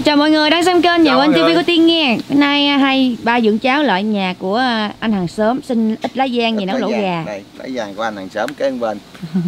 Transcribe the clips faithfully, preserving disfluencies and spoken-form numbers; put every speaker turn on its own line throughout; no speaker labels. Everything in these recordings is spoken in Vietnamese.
Chào mọi người đang xem kênh Nhà Quên ti vi của Tiên nghe. Hôm nay hai ba dưỡng cháo lại nhà của anh hàng xóm xin ít lá giang gì nấu lẩu gà.
Đây, lá giang của anh hàng xóm kế bên.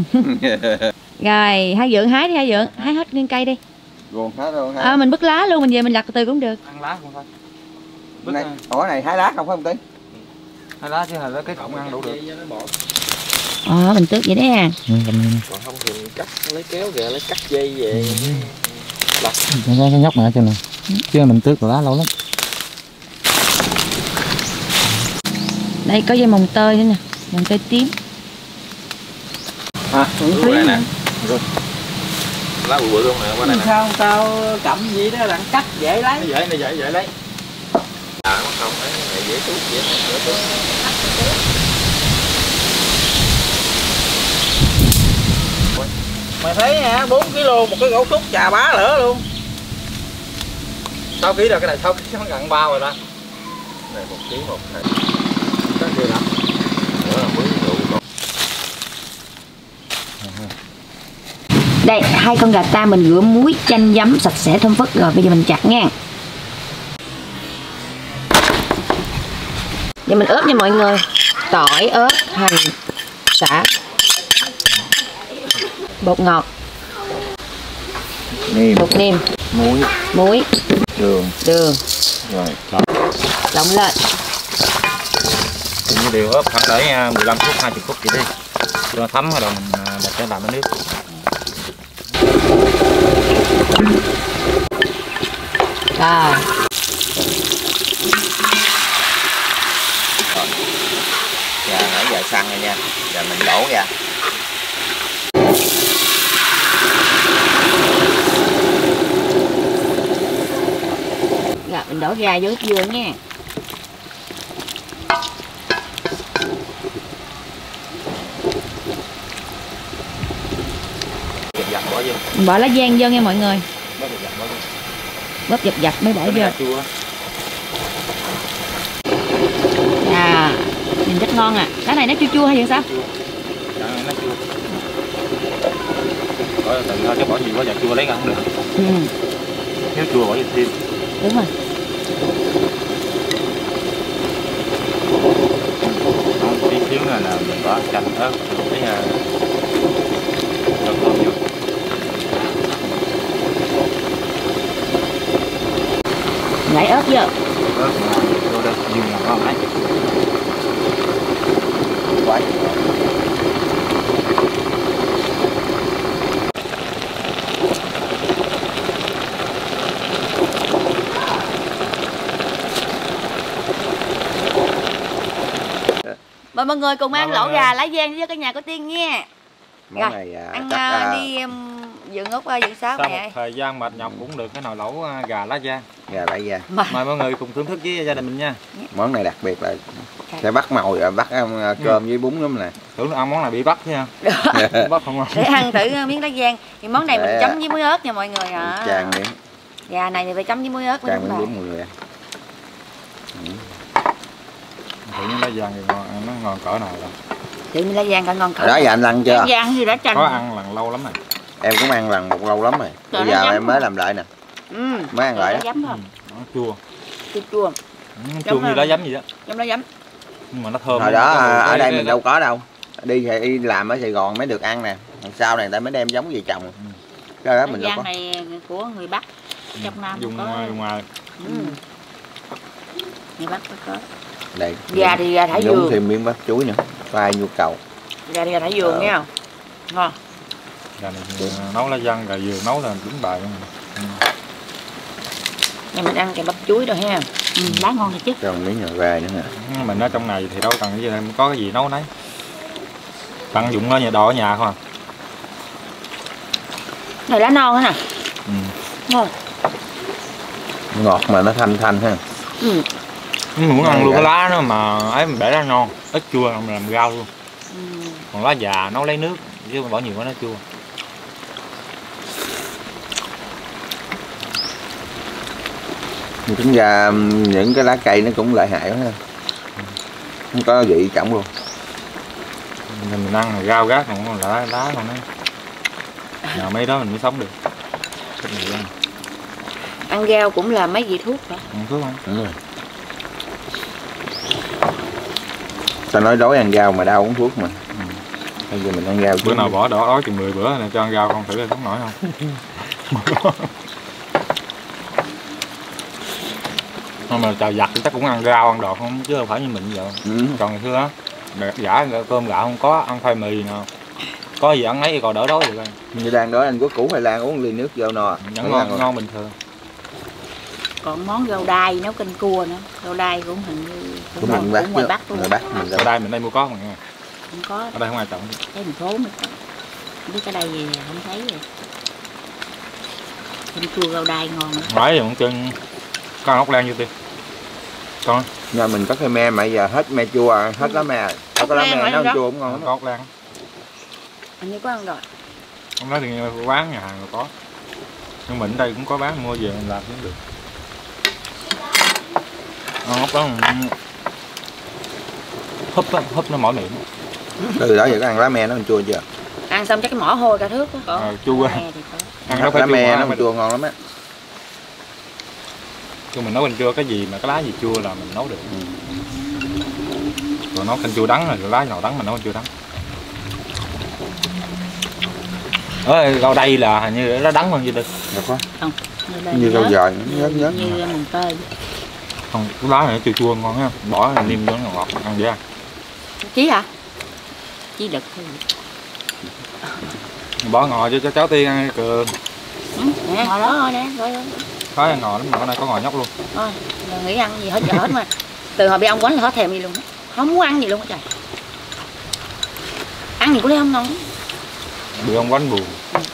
Rồi, hai dưỡng hái đi, hai dưỡng hái hết nguyên cây đi.
Ruộng hết luôn hả?
À, mình bứt lá luôn, mình về mình lặt từ từ cũng được.
Ăn lá không thôi.
Bứt này, ủa này hái lá không phải không Tí?
Hái lá chứ là lấy cái cọng ăn đủ được.
Ờ, à, mình tước vậy đấy à.
Ừ, còn không thì mình cắt lấy kéo kìa, lấy cắt dây về. Lặt cái nhóc này cho nè. Chứ mình tước lá lâu lắm.
Đây có dây mồng tơi nữa nè, mồng tơi tím.
À, đúng đây nè. Rồi. Lá bự bự luôn nè, qua đây nè.
Sao tao cầm gì đó là cắt dễ lấy.
Dễ này dễ dễ lấy. À không đấy, này dễ tuốt dễ tuốt.
Mày thấy hả, bốn ki lô một cái gỗ trúc chà bá lửa luôn.
sáu ký rồi, cái này sáu ký nó gần bao rồi đó. Này một ký một này. Cái kia nè. Nữa là mới đủ con.
Đây, hai con gà ta mình rửa muối, chanh, giấm sạch sẽ thơm phức rồi, bây giờ mình chặt nha. Giờ mình ướp nha mọi người. Tỏi, ớt, hành, sả, bột ngọt,
Niêm,
bột nêm,
muối,
muối,
đường,
đường,
rồi
lộn lên.
Cái điều ướp khoảng để mười lăm phút, hai mươi phút vậy đi. Cho nó thấm rồi mình đặt cho làm cái nước.
Rồi.
Giờ nãy giờ xăng rồi nha. Giờ mình đổ ra.
Rồi mình đổ ra vô dưa nha.
Dập dập bỏ vô.
Mình bỏ lá giang vô nha mọi người.
Bóp dập dập bỏ vô.
Bóp dập dập mới bỏ vô.
Chua.
À, nhìn rất ngon à. Cái này nó chua chua hay vậy sao?
Dạ, nó chua. Bỏ từ thôi chứ bỏ gì quá giờ chua lấy ra không được.
Ừ.
Nếu chua bỏ gì thêm.
Đúng rồi.
Không, tí xíu là, là mình bỏ chanh ớt cái uh, thơm thơm vô.
Nhảy ớt vô.
Ớt mà vô đây nhiều ngon đấy.
Quay.
Mời mọi người cùng ăn lẩu gà lá giang với cái nhà của Tiên nha.
Món
rồi,
này à,
ăn
chắc,
uh,
à,
đi um, dựng ốc uh, dựng sáo
sau
nè.
một thời gian mệt nhọc cũng được cái nồi lẩu uh, gà lá giang.
gà lại ra.
Mà.
Mời mọi người cùng thưởng thức với gia đình mình nha.
Món này đặc biệt là sẽ bắt màu rồi bắt um, cơm ừ. với bún lắm nè.
Tưởng ăn món này bị bắt nha. Bắt không
Để ăn thử miếng lá giang. Thì món này
để
mình chấm với muối ớt nha mọi người ạ.
Tràn miếng.
Gà này thì phải chấm với muối ớt.
Tràn miếng bún mọi người. Ừ.
Thử miếng lá giang thì ngon, nó ngon cỡ nào rồi.
Tự lá giang coi ngon cỡ.
Đó giờ anh ăn chưa?
Lá giang thì đã chanh.
Có ăn lần lâu lắm rồi.
Em cũng ăn lần một lâu lắm rồi. Bây
Trời,
giờ em mới làm lại nè.
Ừ.
Mới ăn lại đó.
Giấm thôi.
Nó chua.
Chua chua.
Nó chua như lá giấm gì đó.
Giống lá giấm.
Nhưng mà nó thơm.
Hồi đó ở
cái,
đây
cái,
mình đâu có đâu. Đi thì đi làm ở Sài Gòn mới được ăn nè. Sau này người ta mới đem giống về trồng.
Ừ.
Cái đó
Lá
mình đâu
giang
có.
này của người Bắc. Trong Nam
dùng
có.
ngoài ngoài.
Ừ. Người Bắc có.
Đây.
Gà thì gà thả
nhúng
vườn.
thêm miếng bắp chuối nữa. Khoai nhu cầu.
Gà thì gà thả vườn
ờ.
nghe không? Ngon.
Gà này nấu lá giang, gà vườn nấu là đúng bài luôn. Ừ.
Nhà mình ăn kèm bắp chuối rồi ha. Ừ, lá ngon thì chứ.
Còn miếng nhỏ về nữa nè.
Mình ở trong này thì đâu cần cái gì đâu, có cái gì nấu nấy. Tận dụng ở nhà đồ ở nhà không à.
Này lá non nữa nè.
Ừ.
Ngon.
Ngọt mà nó thanh thanh ha.
Ừ.
Muốn ăn luôn cái lá nó mà ấy mình để lá non, ít chua mình làm rau luôn.
Ừ.
Còn lá già nấu lấy nước chứ bỏ nhiều quá nó chua.
Tính ra những cái lá cây nó cũng lợi hại quá ha. Không có vị trọng luôn.
Mình ăn là rau gác còn lá lá còn nó. Nhờ mấy đó mình mới sống được.
Ăn rau cũng là mấy vị thuốc hả?
Ăn thuốc không?
Đúng rồi. Sao nói đói ăn rau mà đau uống thuốc mà.
Ừ.
Bây giờ mình ăn rau
Bữa nào bỏ đỏ đói chừng mười bữa này cho ăn rau không thử lên sống nổi không? Nhưng mà chào giặt thì chắc cũng ăn rau ăn đồ không chứ không phải như mình giờ.
Ừ.
Còn ngày xưa á, giả cơm gạo không có, ăn khoai mì nào. Có gì ăn ấy còn đỡ đói được.
Như đang đói anh có củ Thái Lan uống ly nước vô no.
Vẫn ngon, ngon bình thường.
Còn món rau đay nấu canh cua nữa. Rau đay cũng hình như
Cũng mình Bắc
ngoài
chứ.
Bắc luôn.
Ngoài Bắc mình
Ở đây mình đây mua có mà nghe.
Không có.
Ở đây không ai trồng.
Cái thành phố mới có. Không biết cái đây gì không thấy rồi. Canh chua rau đay ngon lắm.
Nói giờ cũng chân có ốc len như tiên. Con
nhà mình có cây me mà giờ hết me chua, hết lá me. Có lá me nấu chua cũng ngon lắm.
có ốc len.
Anh như có ăn rồi.
Không nói thì quán nhà hàng có. Nhưng mình ở đây cũng có bán mua về mình làm cũng được. Ăn ốc đó húp đó, húp nó mỏi miệng.
Từ đó giờ có ăn lá me nó chua chưa?
Ăn xong chắc cái mỏ hôi cả thước đó. Có.
À, chua quá. Ăn nó phải
lá
chua
me
quá,
nó chua ngon lắm á.
Chứ mình nấu canh chua cái gì mà cái lá gì chua là mình nấu được. Ừ. Rồi nấu canh chua đắng rồi lá nào đắng mình nấu canh chua đắng. Ơi rau đây là hình như nó đắng hơn gì được.
Được quá.
Không.
Như rau dời nhớ nhớ.
Như mùng tơi.
Không, cái lá này chua chua ngon ha. Bỏ niêm vô nó ngọt ăn dễ ăn.
Chí hả? Chí đực thôi.
Bỏ ngò cho, cho cháu Tiên ăn cường.
Ừ, nè, ngò đó thôi nè, rồi rồi.
Có ngò lắm mà ở đây có ngò nhóc luôn.
Thôi, giờ nghĩ ăn gì hết giờ hết mà. Từ hồi bị ông quánh là hết thèm gì luôn á. Không muốn ăn gì luôn á trời. Ăn gì cũng thấy không ngon.
Bị ông quánh buồn.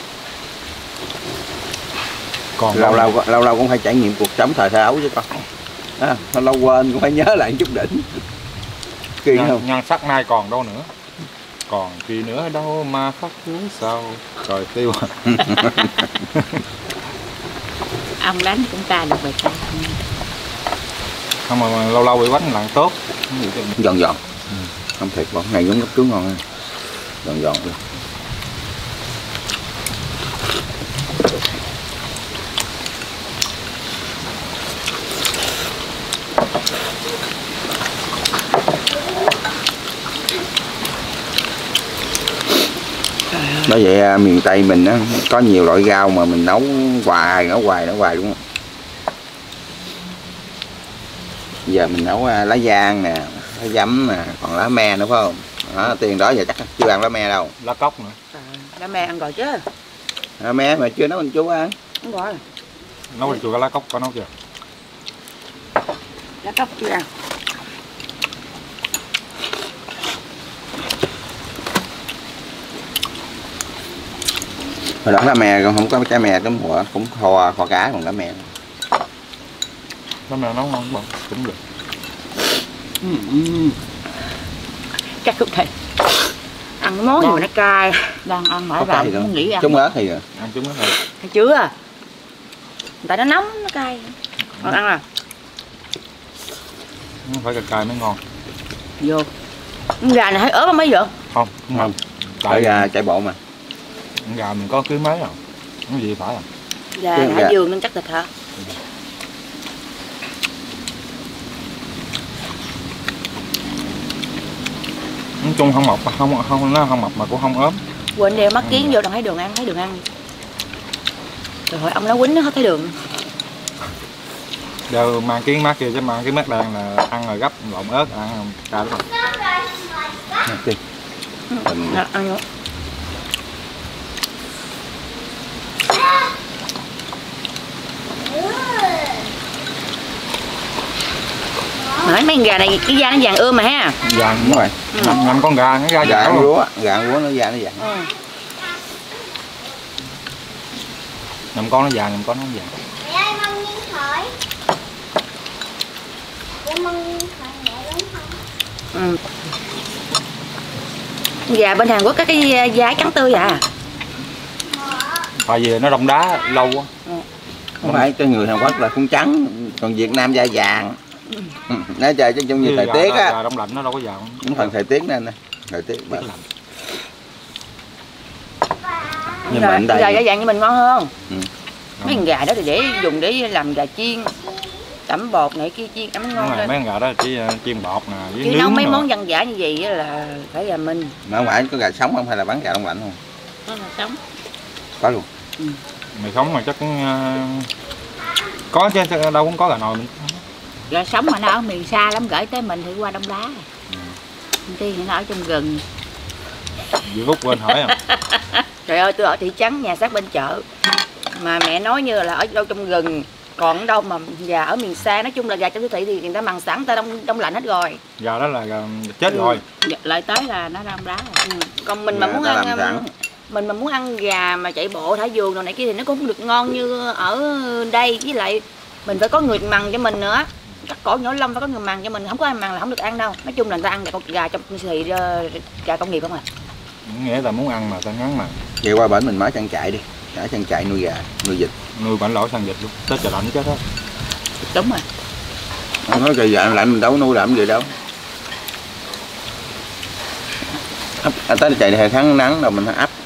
Còn
lâu lâu lâu lâu cũng phải trải nghiệm cuộc sống thời thơ ấu chứ con. À, lâu quên cũng phải nhớ lại chút đỉnh. Kỳ
nhan,
không?
nhan sắc nay còn đâu nữa. Còn gì nữa đâu mà khóc nhớ sau. Rồi tiêu.
Ông đánh cũng ta được bài ca.
Không mà, mà lâu lâu bị quánh là tốt.
Giòn giòn. Ừ. Không thiệt bọn này giống gấp cứu ngon ha. Giòn giòn luôn. Bởi vậy miền Tây mình á có nhiều loại rau mà mình nấu hoài nấu hoài nấu hoài đúng không? Giờ mình nấu lá giang nè, lá giấm nè, còn lá me nữa phải không? Đó, tiền đó giờ chắc chưa ăn lá me đâu.
Lá cóc nữa.
À, lá me ăn rồi chứ.
Lá me mà chưa nấu anh chú ăn.
Đúng rồi.
Nấu thì chua cái lá cóc có nấu chưa?
Lá cóc chưa ăn.
Hồi đó lá me còn không có trái me cũng họ cũng kho kho cá còn lá me.
Lá me nấu ngon bông cũng được.
Ừ, ừ. Chắc cũng thể ăn cái món gì mà nó cay. Đang ăn mãi vào không nghĩ ăn.
Trúng ớt thì rồi.
Ăn trúng ớt rồi.
Thấy chưa? Tại nó nóng nó cay. Còn ăn à?
Không phải cay cay mới ngon.
Vô. Con gà này thấy ớt mấy vậy?
Không, không.
Không.
Tại
gà chạy bộ mà.
Con gà mình có cưới mấy rồi. Cái gì phải à?
Gà Hải Dương nên chắc thịt hả?
Nói chung không mập không không nó không mập mà cũng không ốm.
Quên đeo mắt kiến vô đừng thấy đường ăn, thấy đường ăn. Rồi hỏi ông nó quýnh nó hết thấy đường.
Đeo mang kiến mắt kia chứ mang cái mắt đen là ăn rồi gấp lộn ớt ăn cay lắm.
Mình...
Ăn vô. Nói mấy con gà này cái da nó vàng ươm mà ha.
Vàng
đúng rồi.
Năm, năm con gà nó ra
gà
vàng
lúa, gà lúa nó da nó vàng.
Ừ.
Năm con nó vàng, năm con nó không vàng.
Mẹ ơi, mong nhiên khỏi. Để mong nhiên khỏi mẹ đúng không?
Ừ. Gà bên Hàn Quốc có cái da trắng tươi à?
Tại vì nó đông đá lâu quá.
Ừ.
Không phải cho người Hàn Quốc là cũng trắng, còn Việt Nam da vàng. Ừ. Nó trời chứ trong như thời tiết á.
Gà đông lạnh nó đâu có vàng.
Cũng phần thời tiết nên nè. Thời tiết mà.
Lạnh.
Nhưng mà ở
Gà
đây
da vàng như mình ngon hơn.
ừ.
Mấy con gà đó thì để dùng để làm gà chiên, tẩm bột này kia chiên ấm ngon lên.
Mấy con gà đó chỉ chiên bột nè, với
chứ
nướng
nấu mấy
rồi.
món dân dã như vậy là phải là mình.
Mà ở ngoài có gà sống không hay là bán gà đông lạnh không?
Nó là sống.
Có luôn.
Ừ.
Mày sống mà chắc cũng uh, có chứ đâu cũng có gà nồi.
Gà sống mà nó ở miền xa lắm, gửi tới mình thì qua Đông Đá.
Ừ.
Thì nó ở trong rừng.
Vừa Phúc quên hỏi à.
Trời ơi, tôi ở thị trấn, nhà sát bên chợ. Mà mẹ nói như là ở đâu trong rừng, còn ở đâu mà gà ở miền xa, nói chung là gà trong siêu thị thì người ta mằng sẵn, ta đông đông lạnh hết rồi.
Gà đó là gà chết
Ừ.
rồi.
Lại tới là nó Đông Đá rồi. Ừ. Còn mình mà muốn ăn mình mà muốn ăn gà mà chạy bộ thả vườn rồi này kia thì nó cũng không được ngon như ở đây, với lại mình phải có người mằng cho mình nữa. Cắt cổ nhỏ lông phải có người mằng cho mình, không có ai mằng là không được ăn đâu. Nói chung là người ta ăn gà, gà trong siêu thị, gà công nghiệp không à.
Nghĩa là muốn ăn mà ta ngắn mà.
Vậy qua bển mình mở trang trại đi, mở trang trại nuôi gà, nuôi vịt.
Nuôi bản lỗ sang vịt luôn, tới trời lạnh chết hết.
Đúng rồi.
Không nói trời gà lạnh mình đâu có nuôi làm gì đâu. Ấp, à, tới chạy hè tháng nắng rồi mình ấp.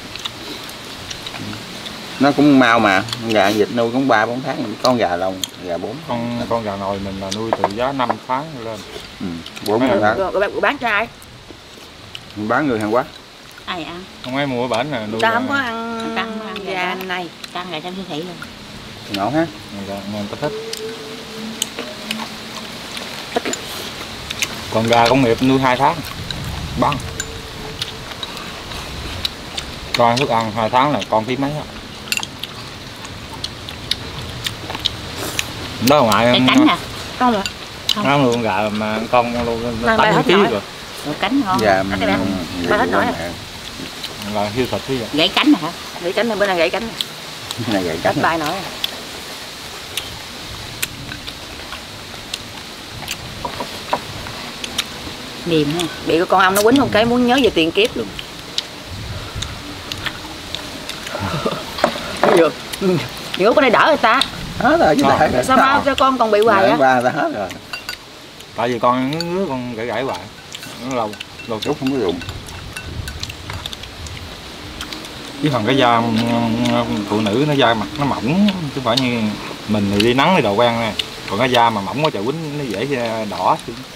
Nó cũng mau mà, gà vịt nuôi cũng ba bốn tháng, con gà lông, gà bốn.
Con con gà nồi mình là nuôi từ giá năm tháng lên.
Ừ, bốn tháng.
Rồi, rồi, rồi bán cho ai?
Bán người Hàn Quốc.
Ai ăn?
Không ai mua ở bển là nuôi.
Ta
gà,
không có ăn, ăn, ăn gà này, ăn gà trong siêu thị luôn.
Ngon ha.
gà, người ta thích. Còn gà công nghiệp nuôi hai tháng bán. Con thức ăn hai tháng là con tí mấy á. Đó ngoài
Cái cánh nè, con rồi.
nó nuôi con gà mà con luôn
Mang bay
tám
hết
ký
nổi.
rồi.
Rồi cánh ngon.
Gà
Ăn cái ba hết nổi.
Là siêu thịt thế vậy.
Gãy cánh hả? Gãy cánh này, bữa nay gãy cánh.
Này gà
Hết
cánh.
bay nổi. Mềm ha. Bị cái con ong nó quýnh một cái muốn nhớ về tiền kiếp luôn. Được. Nhiều cái này đỡ rồi ta.
Hết rồi chứ
Ngon.
lại.
Sao mà sao con còn bị hoài á?
Ba ta hết rồi.
Tại vì con ngứa con gãy gãy hoài. Nó lâu lâu
Chút không có dùng.
Chứ còn cái da phụ nữ nó da mặt nó mỏng chứ không phải như mình thì đi nắng thì đồ quen nè, còn cái da mà mỏng quá trời quýnh nó dễ đỏ.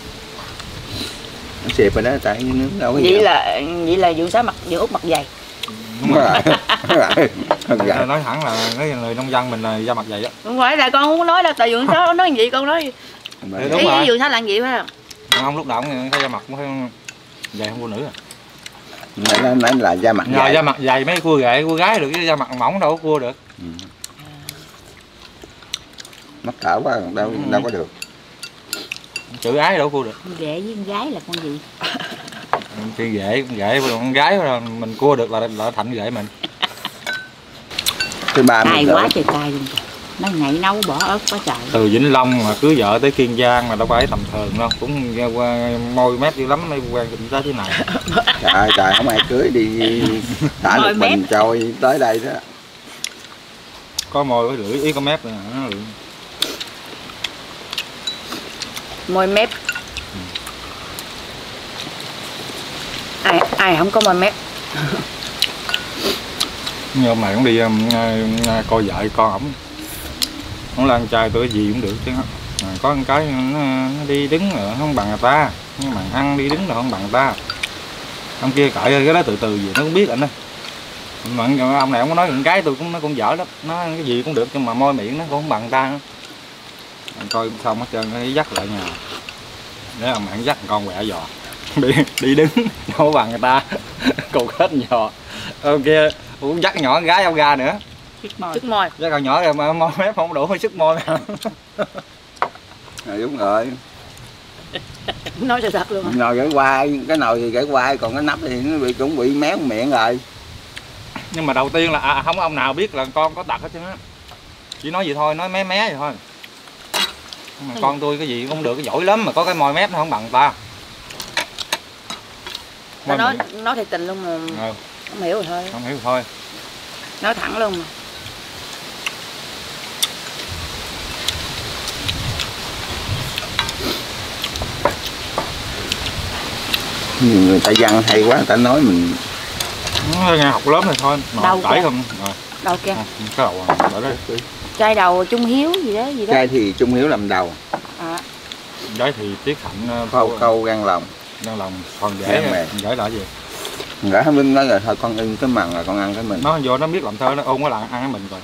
Nó xẹp rồi đó, tại nước đâu có gì
Vậy
đâu.
là vậy là dưỡng sáu mặt dưỡng út mặt dày.
Đúng rồi. Đúng rồi. Con gà.
Nói thẳng là cái người nông dân mình là da mặt dày á.
Không phải là con muốn nói là tại dưỡng sáu nói gì con nói.
Thì đúng
Ý
rồi.
dưỡng sáu là gì phải không?
Không lúc nào cũng thấy da mặt cũng phải dày hơn phụ nữ à.
Nó nói là da mặt
Nhờ
dày.
da mặt dày mấy cua gậy cua gái được, chứ da mặt mỏng đâu có cua được.
Ừ. Mắc cỡ quá đâu
Ừ.
đâu có được.
Chữ ái đâu có cua được.
Ghệ với con gái là con gì?
Khi ghệ con ghệ con gái mình cua được là là thành ghệ mình.
Thứ ba
Cay
mình
quá
cỡ.
trời cay luôn. Nó nhảy nấu bỏ ớt quá trời.
Từ Vĩnh Long mà cưới vợ tới Kiên Giang mà đâu phải tầm thường đâu, cũng qua môi mép dữ lắm mới quen tới thế này.
Trời trời không ai cưới đi thả
Môi
được mình
mép.
trôi tới đây đó.
Có môi với lưỡi, ý có mép nữa.
Môi mép. Ai ai không có môi mép.
Nhưng ông này cũng đi um, uh, coi vợ con ổng. Ông là anh trai tôi gì cũng được chứ. À, có một cái nó, nó đi đứng rồi không bằng người ta, nhưng mà ăn đi đứng rồi không bằng người ta. Ông kia cãi cái đó từ từ gì nó cũng biết anh ơi. Mà ông này ông có nói con gái tôi cũng nó cũng dở lắm, nó cái gì cũng được nhưng mà môi miệng nó cũng không bằng người ta nữa. Anh coi xong hết trơn nó dắt lại nhà. Để ông bạn dắt con quẹ giò. đi đi đứng đâu bằng người ta. Cục hết giò. Ông kia cũng dắt nhỏ con gái ông ra nữa.
Sức môi. Sức môi.
Dắt con nhỏ rồi mà môi mép không đủ sức môi nào.
Rồi đúng rồi.
Nói cho thật luôn.
Nồi gãy quai, cái nồi thì gãy quai, còn cái nắp thì nó bị cũng bị méo miệng rồi.
Nhưng mà đầu tiên là à, không có ông nào biết là con có tật hết trơn á. Chỉ nói vậy thôi, nói mé mé vậy thôi. Nhưng mà con tôi cái gì cũng không được, cái giỏi lắm mà có cái môi mép nó không bằng người ta.
Ta nói nói thiệt tình luôn mà
Ừ,
không hiểu rồi thôi.
không hiểu thôi.
Nói thẳng luôn mà.
Nhiều người ta văn hay quá, người ta nói mình
Nó nghe học lớp này thôi,
Đâu
cãi
kìa.
không. Rồi,
Đâu kia.
cái đầu ở đây.
Cho trai đầu Trung Hiếu gì đó gì đó.
Trai thì Trung Hiếu làm đầu.
À.
Gái thì Tiết Hạnh
Câu câu gan lòng.
Gan lòng. Còn gái gái là gì?
Gái không biết nói rồi thôi con ưng cái mần là con ăn cái mình.
Nó vô nó biết làm thơ nó ôn cái lần ăn cái mình rồi.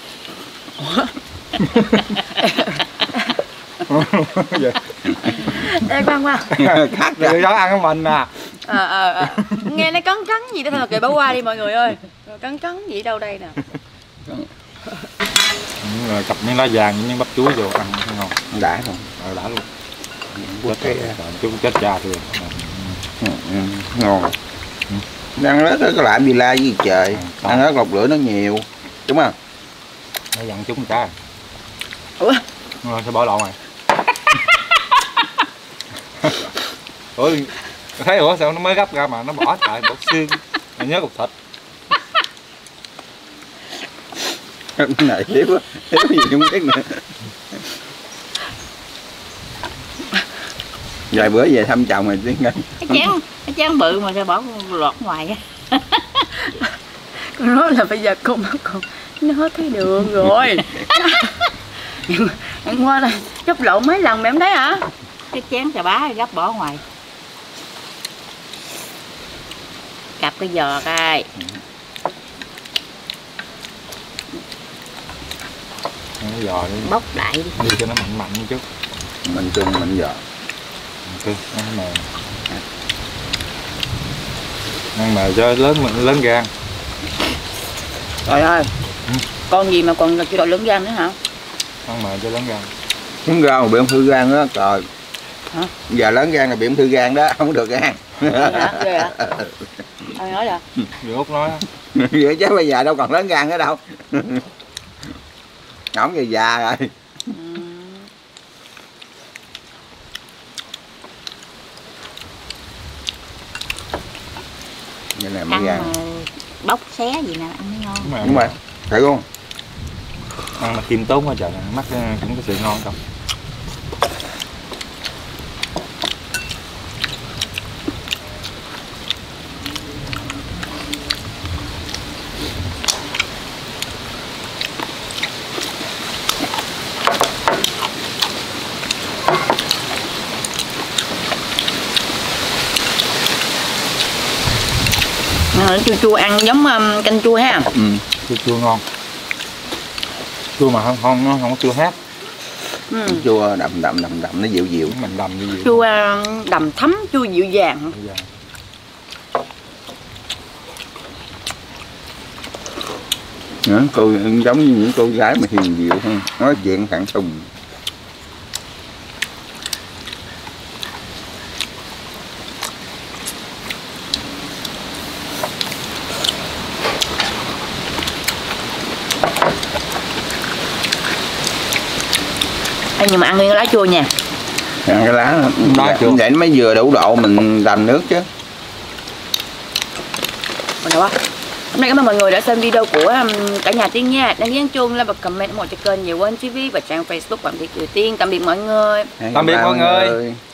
Ê khoan khoan.
Khác
rồi đó ăn cái mình à.
Ờ ờ ờ. Nghe nó cắn cắn gì đó thôi, kệ bỏ qua đi mọi người ơi. Cắn cắn gì đâu đây nè.
Rồi cặp miếng lá vàng với miếng bắp chuối vô ăn ngon.
Đã rồi.
Ờ, đã luôn. Chết chú chết cha rồi.
Ừ, ừ, ngon. Ừ. Ăn rất có làm gì la gì trời. À, ăn rất lọc lửa nó nhiều. Đúng không?
Nó dặn chúng cha.
Ủa?
Rồi sao bỏ lộn rồi. Ủa thấy ủa sao nó mới gấp ra mà nó bỏ lại bỏ xương. Mình nhớ cục thịt.
Cái này thiếu quá. Thiếu gì không biết nữa. Vài bữa về thăm chồng rồi tiếng ngân.
Cái chén, cái chén bự mà sao bỏ lọt ngoài á. Con nói là bây giờ con con nó hết thấy đường rồi. Em qua đây chốc lộn mấy lần mà em thấy hả? Cái chén chà bá gấp bỏ ngoài. Cặp cái giò coi.
Cái giò đi.
Bóc đại đi.
Đi cho nó mạnh mạnh một chút.
Mình cưng mình giò.
Cưng, nó mềm. Ăn mà cho lớn lớn gan.
Trời ơi.
Ừ.
Con gì mà còn kêu đội lớn gan nữa hả?
Ăn mà cho lớn gan.
Lớn gan mà bị ung thư gan đó, trời.
Hả?
Giờ lớn gan là bị ung thư gan đó, không được ăn.
Hả? Ghê hả? Ai nói vậy?
Người Út nói.
Vậy chứ bây giờ đâu còn lớn gan nữa đâu. Ổng về già rồi.
Ừ.
Vậy này mới
Ăn
gan.
mà bóc xé gì nè, ăn mới ngon.
Đúng rồi.
Đúng rồi, thấy luôn.
Ăn mà khiêm tốn quá trời, mắt cũng có sự ngon không.
À, chua chua ăn giống um, canh chua ha.
Ừ.
Chua chua ngon. Chua mà không không nó không có chua hát.
Ừ.
Chua đậm đậm đậm đậm nó dịu dịu.
Mình đầm như vậy.
Chua đầm thấm, chua dịu dàng.
Dạ.
Nữa, cô giống như những cô gái mà hiền dịu hơn, nói chuyện thẳng thùng.
Ê, nhưng mà ăn nguyên cái lá chua nha.
Ăn cái lá đó
Lá
chua. Vậy nó mới vừa đủ độ mình đầm nước chứ.
Còn đâu á. Hôm nay cảm ơn mọi người đã xem video của um, cả nhà Tiên nha. Đăng ký ấn chuông, like và comment ủng hộ cho kênh nhiều quên ti vi và trang Facebook Bạn Việt Kiều Tiên. Tạm biệt mọi người.
Tạm biệt mọi người.